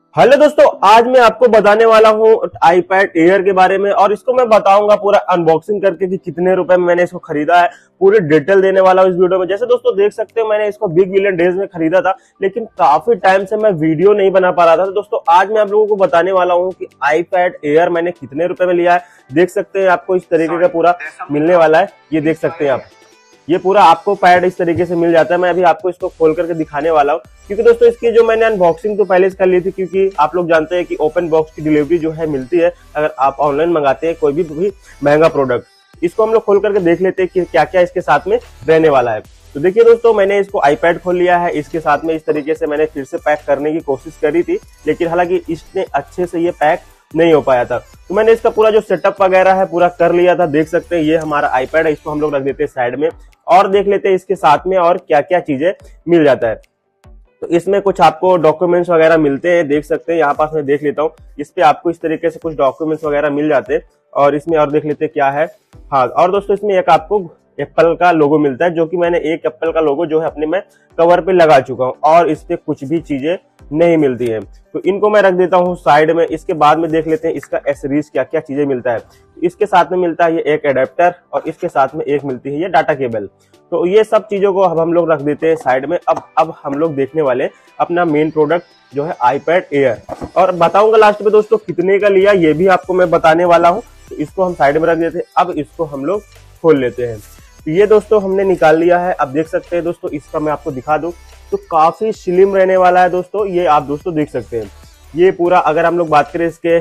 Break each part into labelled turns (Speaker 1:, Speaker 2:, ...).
Speaker 1: Hello दोस्तों, आज मैं आपको बताने वाला हूँ आईपैड एयर के बारे में और इसको मैं बताऊंगा पूरा अनबॉक्सिंग करके कि कितने रुपए में मैंने इसको खरीदा है। पूरी डिटेल देने वाला हूँ इस वीडियो में। जैसे दोस्तों देख सकते हो, मैंने इसको बिग बिलियन डेज में खरीदा था, लेकिन काफी टाइम से मैं वीडियो नहीं बना पा रहा था। तो दोस्तों आज मैं आप लोगों को बताने वाला हूँ कि आईपैड एयर मैंने कितने रुपए में लिया है। देख सकते हैं, आपको इस तरीके का पूरा मिलने वाला है। ये देख सकते हैं आप, ये पूरा आपको पैड इस तरीके से मिल जाता है। मैं अभी आपको इसको खोल करके दिखाने वाला हूँ, क्योंकि दोस्तों इसकी जो मैंने अनबॉक्सिंग तो पहले से कर ली थी, क्योंकि आप लोग जानते हैं कि ओपन बॉक्स की डिलीवरी जो है मिलती है अगर आप ऑनलाइन मंगाते हैं कोई भी महंगा प्रोडक्ट। इसको हम लोग खोल करके देख लेते हैं कि क्या क्या इसके साथ में रहने वाला है। तो देखिए दोस्तों, मैंने इसको आईपैड खोल लिया है। इसके साथ में इस तरीके से मैंने फिर से पैक करने की कोशिश करी थी, लेकिन हालांकि इसने अच्छे से ये पैक नहीं हो पाया था। तो मैंने इसका पूरा जो सेटअप वगैरह है पूरा कर लिया था। देख सकते हैं ये हमारा आईपैड है। इसको हम लोग रख देते हैं साइड में और देख लेते हैं इसके साथ में और क्या क्या चीजें मिल जाता है। तो इसमें कुछ आपको डॉक्यूमेंट्स वगैरह मिलते हैं। देख सकते हैं यहाँ पास मैं देख लेता हूँ, इस पे आपको इस तरीके से कुछ डॉक्यूमेंट्स वगैरह मिल जाते हैं। और इसमें और देख लेते हैं क्या है। हाँ, और दोस्तों इसमें एक आपको एप्पल का लोगो मिलता है, जो कि मैंने एक एप्पल का लोगो जो है अपने में कवर पे लगा चुका हूँ और इस पे कुछ भी चीजें नहीं मिलती है। तो इनको मैं रख देता हूँ साइड में। इसके बाद में देख लेते हैं इसका एसेसरीज क्या क्या चीजें मिलता है। इसके साथ में मिलता है ये एक एडेप्टर और इसके साथ में एक मिलती है ये डाटा केबल। तो ये सब चीजों को अब हम लोग रख देते हैं साइड में। अब हम लोग देखने वाले अपना मेन प्रोडक्ट जो है आईपैड एयर, और बताऊंगा लास्ट में दोस्तों कितने का लिया ये भी आपको मैं बताने वाला हूँ। तो इसको हम साइड में रख देते हैं। अब इसको हम लोग खोल लेते हैं। तो ये दोस्तों हमने निकाल लिया है। अब देख सकते हैं दोस्तों, इसका मैं आपको दिखा दूं तो काफी स्लिम रहने वाला है दोस्तों। ये आप दोस्तों देख सकते हैं, ये पूरा अगर हम लोग बात करें इसके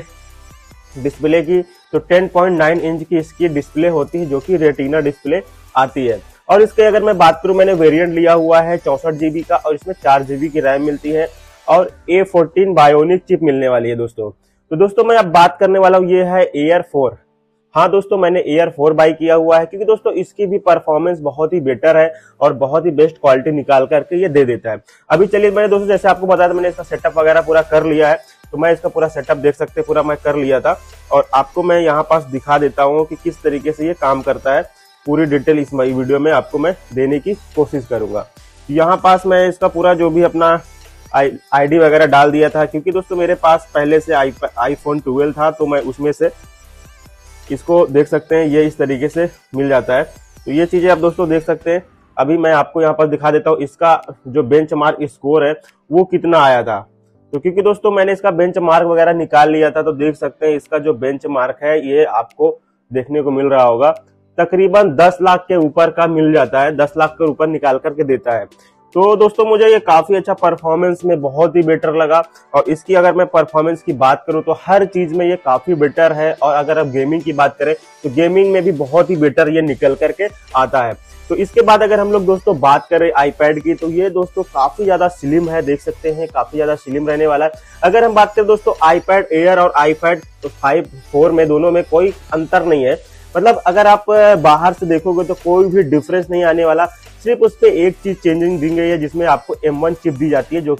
Speaker 1: डिस्प्ले की तो 10.9 इंच की इसकी डिस्प्ले होती है, जो कि रेटिना डिस्प्ले आती है। और इसके अगर मैं बात करूं, मैंने वेरिएंट लिया हुआ है 64 GB का और इसमें 4 GB की रैम मिलती है और A14 बायोनिक चिप मिलने वाली है दोस्तों। तो दोस्तों मैं अब बात करने वाला हूँ, ये है एयर 4। हाँ दोस्तों, मैंने एयर 4 बाई किया हुआ है, क्योंकि दोस्तों इसकी भी परफॉर्मेंस बहुत ही बेटर है और बहुत ही बेस्ट क्वालिटी निकाल करके ये दे देता है। अभी चलिए, मैंने दोस्तों जैसे आपको बताया था, मैंने इसका सेटअप वगैरह पूरा कर लिया है। तो मैं इसका पूरा सेटअप देख सकते हैं, पूरा मैं कर लिया था और आपको मैं यहाँ पास दिखा देता हूँ कि किस तरीके से ये काम करता है। पूरी डिटेल इस वीडियो में आपको मैं देने की कोशिश करूंगा। यहाँ पास मैं इसका पूरा जो भी अपना आईडी वगैरह डाल दिया था, क्योंकि दोस्तों मेरे पास पहले से iPhone 12 था, तो मैं उसमें से इसको देख सकते हैं ये इस तरीके से मिल जाता है। तो ये चीजें आप दोस्तों देख सकते हैं। अभी मैं आपको यहाँ पर दिखा देता हूँ इसका जो बेंचमार्क स्कोर है वो कितना आया था। तो क्योंकि दोस्तों मैंने इसका बेंचमार्क वगैरह निकाल लिया था, तो देख सकते हैं इसका जो बेंचमार्क है ये आपको देखने को मिल रहा होगा, तकरीबन 10 लाख के ऊपर का मिल जाता है। 10 लाख के ऊपर निकाल करके देता है। तो दोस्तों मुझे ये काफी अच्छा परफॉर्मेंस में बहुत ही बेटर लगा। और इसकी अगर मैं परफॉर्मेंस की बात करूं तो हर चीज में ये काफी बेटर है। और अगर आप गेमिंग की बात करें तो गेमिंग में भी बहुत ही बेटर ये निकल करके आता है। तो इसके बाद अगर हम लोग दोस्तों बात करें आईपैड की, तो ये दोस्तों काफी ज्यादा स्लिम है। देख सकते हैं काफी ज्यादा स्लिम रहने वाला है। अगर हम बात करें दोस्तों आईपैड एयर और आईपैड 5 में दोनों में कोई अंतर नहीं है। मतलब अगर आप बाहर से देखोगे तो कोई भी डिफरेंस नहीं आने वाला। सिर्फ उस पर एक चीज चेंजिंग दी गई है, जिसमें आपको M1 चिप दी जाती है,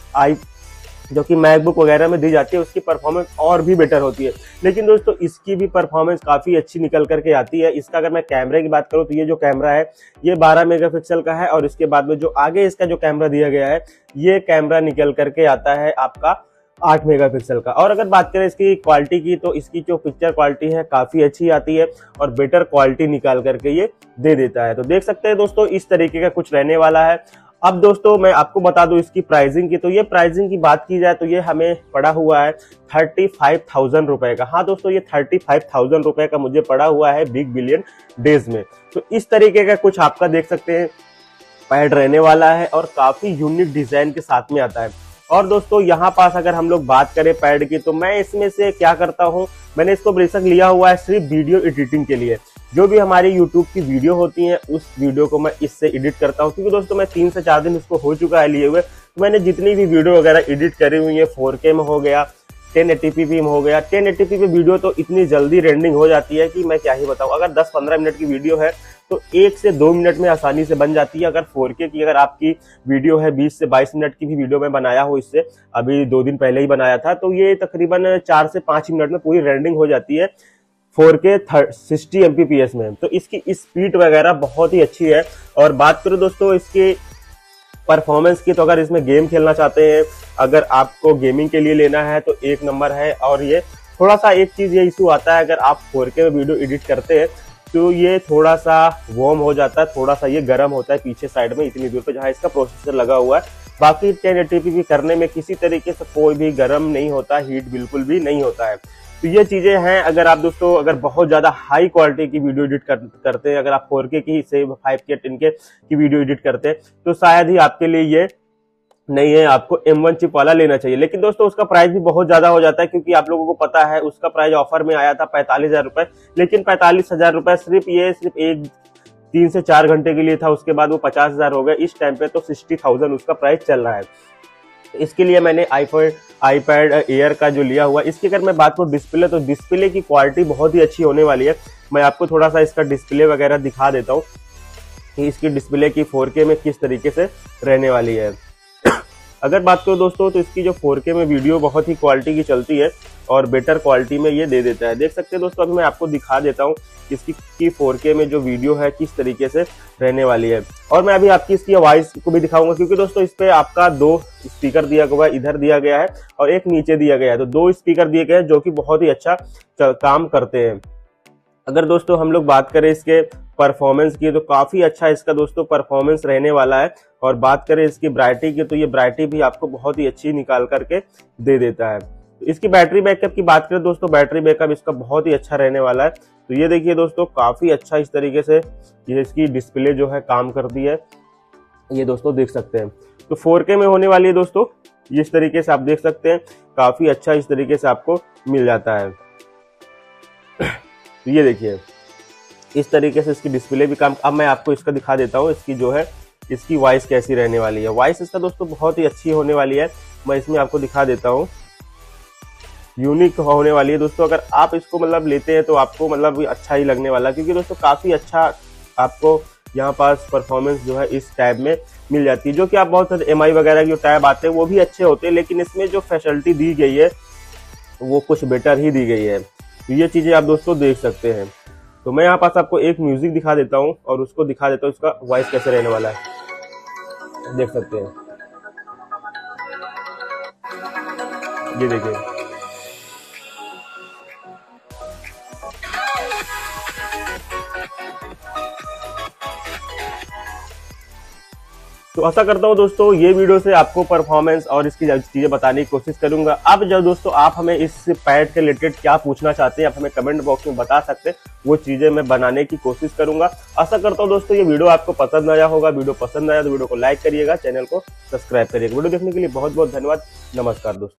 Speaker 1: जो कि मैकबुक वगैरह में दी जाती है। उसकी परफॉर्मेंस और भी बेटर होती है। लेकिन दोस्तों इसकी भी परफॉर्मेंस काफी अच्छी निकल करके आती है। इसका अगर मैं कैमरे की बात करूं तो ये जो कैमरा है ये 12 मेगापिक्सल का है और इसके बाद में जो आगे इसका जो कैमरा दिया गया है ये कैमरा निकल करके आता है आपका 8 मेगापिक्सल का। और अगर बात करें इसकी क्वालिटी की, तो इसकी जो पिक्चर क्वालिटी है काफी अच्छी आती है और बेटर क्वालिटी निकाल करके ये दे देता है। तो देख सकते हैं दोस्तों इस तरीके का कुछ रहने वाला है। अब दोस्तों मैं आपको बता दूं इसकी प्राइसिंग की, तो ये प्राइसिंग की बात की जाए तो ये हमें पड़ा हुआ है 35,000 रुपए का। हाँ दोस्तों, ये 35,000 रुपए का मुझे पड़ा हुआ है बिग बिलियन डेज में। तो इस तरीके का कुछ आपका देख सकते हैं पैड रहने वाला है और काफी यूनिक डिजाइन के साथ में आता है। और दोस्तों यहाँ पास अगर हम लोग बात करें पैड की, तो मैं इसमें से क्या करता हूँ, मैंने इसको बेशक लिया हुआ है सिर्फ वीडियो एडिटिंग के लिए। जो भी हमारी YouTube की वीडियो होती है उस वीडियो को मैं इससे एडिट करता हूँ, क्योंकि दोस्तों मैं 3 से 4 दिन इसको हो चुका है लिए हुए। तो मैंने जितनी भी वीडियो वगैरह एडिट करी हुई है 4K में हो गया, 1080p में हो गया। 1080p पे वीडियो तो इतनी जल्दी रेंडरिंग हो जाती है कि मैं क्या ही बताऊं। अगर 10-15 मिनट की वीडियो है तो 1 से 2 मिनट में आसानी से बन जाती है। अगर 4K की अगर आपकी वीडियो है 20 से 22 मिनट की भी वीडियो मैं बनाया हूँ, इससे अभी 2 दिन पहले ही बनाया था, तो ये तकरीबन 4 से 5 मिनट में पूरी रेंडरिंग हो जाती है 4K 60 Mbps में। तो इसकी स्पीड वगैरह बहुत ही अच्छी है। और बात करूं दोस्तों इसके परफॉर्मेंस की, तो अगर इसमें गेम खेलना चाहते हैं, अगर आपको गेमिंग के लिए लेना है तो एक नंबर है। और ये थोड़ा सा एक चीज ये इशू आता है, अगर आप 4K में वीडियो एडिट करते हैं तो ये थोड़ा सा वार्म हो जाता है, थोड़ा सा ये गर्म होता है पीछे साइड में इतनी दूर पे जहाँ इसका प्रोसेसर लगा हुआ है। बाकी 1080p भी करने में किसी तरीके से कोई भी गर्म नहीं होता, हीट बिल्कुल भी नहीं होता है। तो ये चीजें हैं। अगर आप दोस्तों अगर बहुत ज्यादा हाई क्वालिटी की वीडियो एडिट करते हैं, अगर आप 4K की से 5K 10K की वीडियो एडिट करते हैं तो शायद ही आपके लिए ये नहीं है, आपको M1 चिप वाला लेना चाहिए। लेकिन दोस्तों उसका प्राइस भी बहुत ज्यादा हो जाता है, क्योंकि आप लोगों को पता है उसका प्राइस ऑफर में आया था 45,000 रुपए, लेकिन 45,000 रुपए सिर्फ एक 3 से 4 घंटे के लिए था। उसके बाद वो 50,000 हो गए। इस टाइम पे तो 60,000 उसका प्राइस चल रहा है। इसके लिए मैंने iPad Air का जो लिया हुआ। इसकी अगर मैं बात करूं डिस्प्ले, तो डिस्प्ले की क्वालिटी बहुत ही अच्छी होने वाली है। मैं आपको थोड़ा सा इसका डिस्प्ले वगैरह दिखा देता हूँ कि इसकी डिस्प्ले की 4K में किस तरीके से रहने वाली है। अगर बात करो दोस्तों तो इसकी जो 4K में वीडियो बहुत ही क्वालिटी की चलती है और बेटर क्वालिटी में ये दे देता है। देख सकते हैं दोस्तों, अभी मैं आपको दिखा देता हूँ इसकी 4K में जो वीडियो है किस तरीके से रहने वाली है। और मैं अभी आपकी इसकी आवाज को भी दिखाऊंगा, क्योंकि दोस्तों इस पे आपका 2 स्पीकर दिया हुआ है, इधर दिया गया है और एक नीचे दिया गया है। तो 2 स्पीकर दिए गए हैं जो कि बहुत ही अच्छा काम करते हैं। अगर दोस्तों हम लोग बात करें इसके परफॉर्मेंस की, तो काफी अच्छा इसका दोस्तों परफॉर्मेंस रहने वाला है। और बात करें इसकी ब्राइटी की, तो ये ब्राइटी भी आपको बहुत ही अच्छी निकाल करके दे देता है। इसकी बैटरी बैकअप की बात करें दोस्तों, बैटरी बैकअप इसका बहुत ही अच्छा रहने वाला है। तो ये देखिए दोस्तों, काफी अच्छा इस तरीके से ये इसकी डिस्प्ले जो है काम करती है, ये दोस्तों देख सकते हैं। तो 4K में होने वाली है दोस्तों, इस तरीके से आप देख सकते हैं, काफी अच्छा इस तरीके से आपको मिल जाता है। तो ये देखिए इस तरीके से इसकी डिस्प्ले भी काम। अब मैं आपको इसका दिखा देता हूँ, इसकी जो है इसकी वॉइस कैसी रहने वाली है। वॉइस इसका दोस्तों बहुत ही अच्छी होने वाली है। मैं इसमें आपको दिखा देता हूँ, यूनिक होने वाली है दोस्तों। अगर आप इसको मतलब लेते हैं तो आपको मतलब अच्छा ही लगने वाला है, क्योंकि दोस्तों काफी अच्छा आपको यहाँ पास परफॉर्मेंस जो है इस टैब में मिल जाती है। जो कि आप बहुत MI वगैरह के जो टैब आते हैं वो भी अच्छे होते हैं, लेकिन इसमें जो फैसिलिटी दी गई है वो कुछ बेटर ही दी गई है। तो ये चीजें आप दोस्तों देख सकते हैं। तो मैं यहाँ पास आपको एक म्यूजिक दिखा देता हूँ और उसको दिखा देता हूँ इसका वॉइस कैसे रहने वाला है, देख सकते हैं। ये देखिए, तो आशा करता हूँ दोस्तों ये वीडियो से आपको परफॉर्मेंस और इसकी चीजें बताने की कोशिश करूंगा। अब जब दोस्तों आप हमें इस पैड के रिलेटेड क्या पूछना चाहते हैं, आप हमें कमेंट बॉक्स में बता सकते हैं, वो चीजें मैं बनाने की कोशिश करूंगा। आशा करता हूँ दोस्तों ये वीडियो आपको पसंद आया होगा। वीडियो पसंद आया तो वीडियो को लाइक करिएगा, चैनल को सब्सक्राइब करिएगा। वीडियो देखने के लिए बहुत बहुत धन्यवाद। नमस्कार दोस्तों।